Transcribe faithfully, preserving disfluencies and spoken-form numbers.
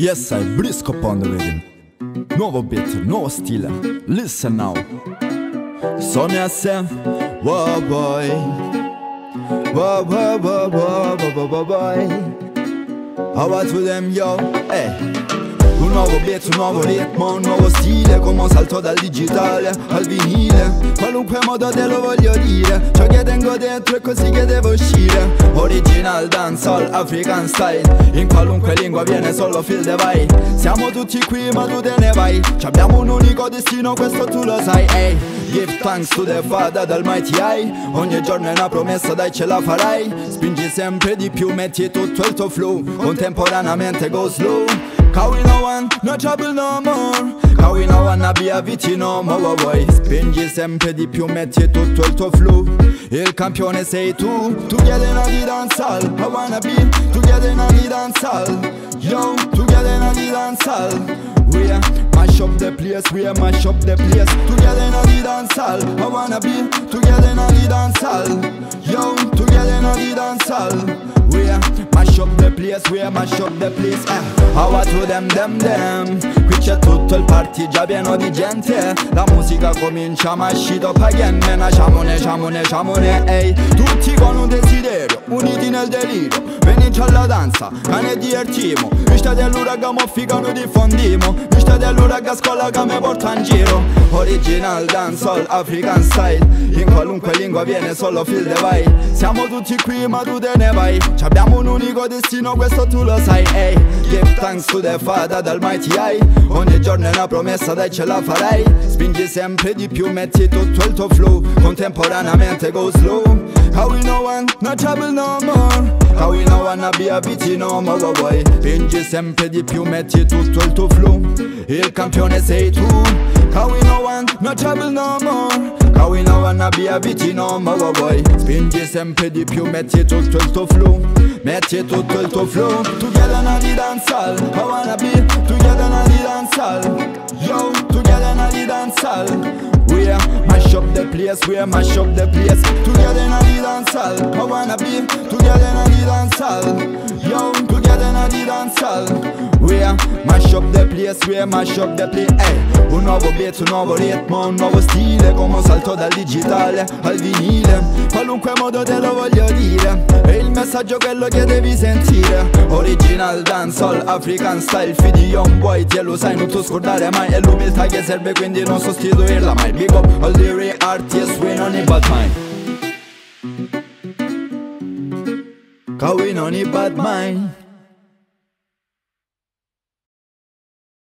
Yes, I brisk up on the rhythm. Nuovo beat, nuovo stile. Listen now. So me I say, whoa boy, whoa whoa whoa whoa whoa whoa boy. How about to them yo, hey. Un nuovo beat, un nuovo ritmo, un nuovo stile, come un salto dal digitale al vinile. Qualunque modo te lo voglio dire, ciò che tengo dentro è così che devo uscire. Original dancehall, African style, in qualunque lingua viene solo feel the vibe. Siamo tutti qui ma tu te ne vai, abbiamo un unico destino, questo tu lo sai, hey. Give thanks to the Father d'Almighty High. Ogni giorno è una promessa, dai ce la farai. Spingi sempre di più, metti tutto il tuo flow, contemporaneamente go slow. Cause we no want no trouble no more, cause we no wanna be a vicino no more, boy. Spingi sempre di più, metti tutto il tuo flow. Il campione sei tu, together na di dancehall. I wanna be together na di dancehall. Yo, together na di dancehall. We are mash up the place, we are mash up the place. Together na di dancehall. I wanna be together na di dancehall. Yo, together na di dancehall. We are mash up the place, we are mash up the place, eh. How to them, them, them. Qui c'è tutto il party già pieno di gente. La musica comincia ma scito paghienne. Nasciamone, ciamone, ciamone, ehi. Tutti con un desiderio, uniti nel delirio. Venici alla danza, cane divertimo. Vista dell'uraga moffica noi diffondimo. Vista dell'uraga scuola che mi porta in giro. Original dancehall, African style. In qualunque lingua viene solo feel the vibe. Siamo tutti qui ma tu te ne vai. Abbiamo un unico destino, questo tu lo sai, ehi. Give thanks to the Father d'Almighty High. Ogni giorno è una promessa, dai ce la farai. Spingi sempre di più, metti tutto il tuo flow, contemporaneamente go slow. How we no want no trouble no more, how we no wanna be a vicino no more, boy. Spingi sempre di più, metti tutto il tuo flow. Il campione sei tu. How we no want no trouble no more, how we no wanna be a vicino no more, boy. Spingi sempre di più, metti tutto il tuo flow, metti tutto il tuo flow. Together na di dancehall, I wanna be together na di dancehall. Yo, together na di dancehall. We are mash up the place, we are mash up the place. Together na di dancehall, I wanna be together na di dancehall. Yo, together na di dancehall. We are mash up the place, we are mash up the place, hey. Un nuovo beat, un nuovo ritmo, un nuovo stile, come un salto dal digitale al vinile. Qualunque modo te lo voglio dire, e il messaggio quello che devi sentire. Original dancehall, African style, fidi young boy, te lo sai, non tu scordare mai. È l'umiltà che serve, quindi non sostituirla mai. Big up all the real artists, we non need bad mind, cause we non need bad mind.